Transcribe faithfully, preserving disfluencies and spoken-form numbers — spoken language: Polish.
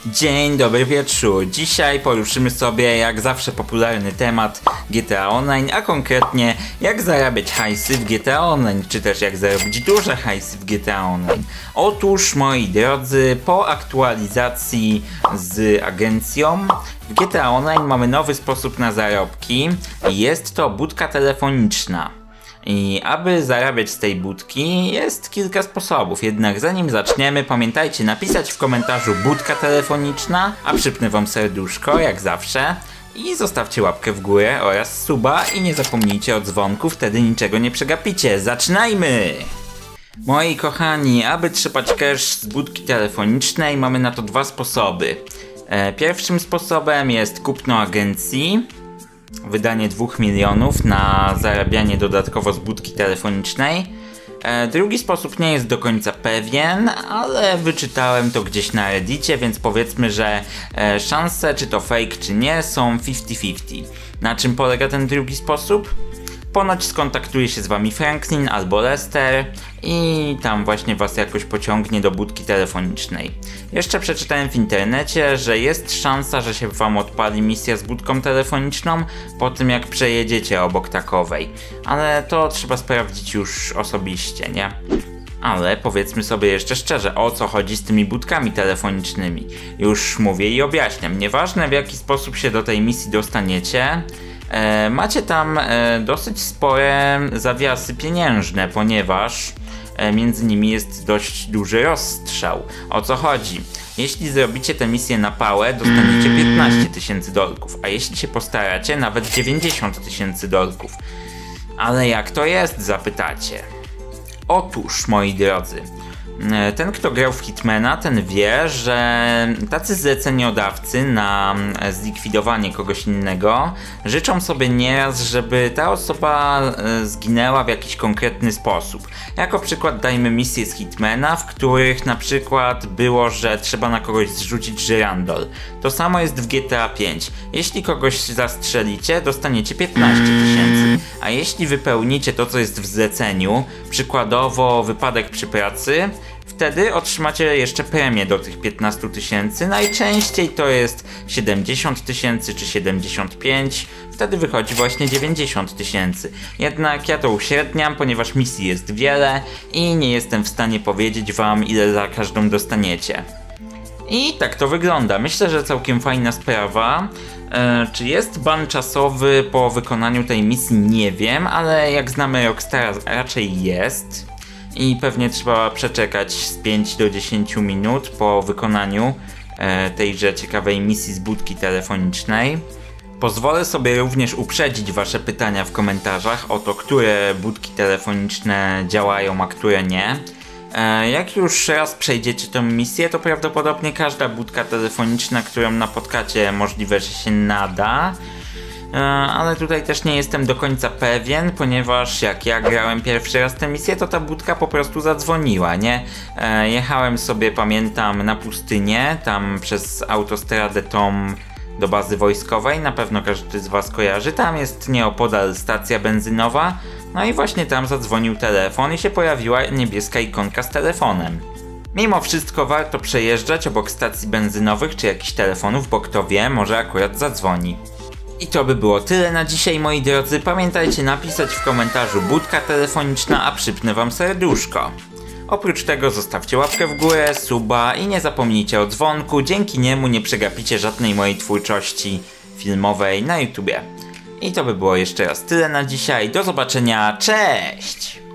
Dzień dobry wieczór. Dzisiaj poruszymy sobie jak zawsze popularny temat G T A Online, a konkretnie jak zarabiać hajsy w G T A Online, czy też jak zarobić duże hajsy w G T A Online. Otóż, moi drodzy, po aktualizacji z agencją w G T A Online mamy nowy sposób na zarobki. Jest to budka telefoniczna. I aby zarabiać z tej budki jest kilka sposobów, jednak zanim zaczniemy, pamiętajcie napisać w komentarzu budka telefoniczna, a przypnę wam serduszko jak zawsze i zostawcie łapkę w górę oraz suba i nie zapomnijcie o dzwonku, wtedy niczego nie przegapicie. Zaczynajmy! Moi kochani, aby trzepać cash z budki telefonicznej mamy na to dwa sposoby. E, pierwszym sposobem jest kupno agencji. Wydanie dwóch milionów na zarabianie dodatkowo z budki telefonicznej. E, drugi sposób nie jest do końca pewien, ale wyczytałem to gdzieś na Reddicie, więc powiedzmy, że e, szanse, czy to fake, czy nie, są fifty fifty. Na czym polega ten drugi sposób? Ponoć skontaktuje się z wami Franklin albo Lester i tam właśnie was jakoś pociągnie do budki telefonicznej. Jeszcze przeczytałem w internecie, że jest szansa, że się wam odpali misja z budką telefoniczną po tym jak przejedziecie obok takowej. Ale to trzeba sprawdzić już osobiście, nie? Ale powiedzmy sobie jeszcze szczerze, o co chodzi z tymi budkami telefonicznymi. Już mówię i objaśniam. Nieważne w jaki sposób się do tej misji dostaniecie, E, macie tam e, dosyć spore zawiasy pieniężne, ponieważ e, między nimi jest dość duży rozstrzał. O co chodzi? Jeśli zrobicie tę misję na pałę, dostaniecie piętnaście tysięcy dolków, a jeśli się postaracie, nawet dziewięćdziesiąt tysięcy dolków. Ale jak to jest, zapytacie? Otóż, moi drodzy, ten kto grał w Hitmana, ten wie, że tacy zleceniodawcy na zlikwidowanie kogoś innego życzą sobie nieraz, żeby ta osoba zginęła w jakiś konkretny sposób. Jako przykład dajmy misje z Hitmana, w których na przykład było, że trzeba na kogoś zrzucić żyrandol. To samo jest w G T A pięć. Jeśli kogoś zastrzelicie, dostaniecie piętnaście tysięcy, a jeśli wypełnicie to, co jest w zleceniu, przykładowo wypadek przy pracy, wtedy otrzymacie jeszcze premię do tych piętnastu tysięcy, najczęściej to jest siedemdziesiąt tysięcy czy siedemdziesiąt pięć, wtedy wychodzi właśnie dziewięćdziesiąt tysięcy. Jednak ja to uśredniam, ponieważ misji jest wiele i nie jestem w stanie powiedzieć wam, ile za każdą dostaniecie. I tak to wygląda. Myślę, że całkiem fajna sprawa. E, czy jest ban czasowy po wykonaniu tej misji? Nie wiem, ale jak znamy Rockstara raczej jest. I pewnie trzeba przeczekać z pięć do dziesięciu minut po wykonaniu e, tejże ciekawej misji z budki telefonicznej. Pozwolę sobie również uprzedzić wasze pytania w komentarzach o to, które budki telefoniczne działają, a które nie. E, jak już raz przejdziecie tę misję, to prawdopodobnie każda budka telefoniczna, którą napotkacie, możliwe, że się nada. Ale tutaj też nie jestem do końca pewien, ponieważ jak ja grałem pierwszy raz tę misję, to ta budka po prostu zadzwoniła, nie? E, jechałem sobie, pamiętam, na pustynię, tam przez autostradę tą do bazy wojskowej, na pewno każdy z was kojarzy, tam jest nieopodal stacja benzynowa, no i właśnie tam zadzwonił telefon i się pojawiła niebieska ikonka z telefonem. Mimo wszystko warto przejeżdżać obok stacji benzynowych czy jakichś telefonów, bo kto wie, może akurat zadzwoni. I to by było tyle na dzisiaj, moi drodzy. Pamiętajcie napisać w komentarzu budka telefoniczna, a przypnę wam serduszko. Oprócz tego zostawcie łapkę w górę, suba i nie zapomnijcie o dzwonku. Dzięki niemu nie przegapicie żadnej mojej twórczości filmowej na YouTubie. I to by było jeszcze raz tyle na dzisiaj. Do zobaczenia, cześć!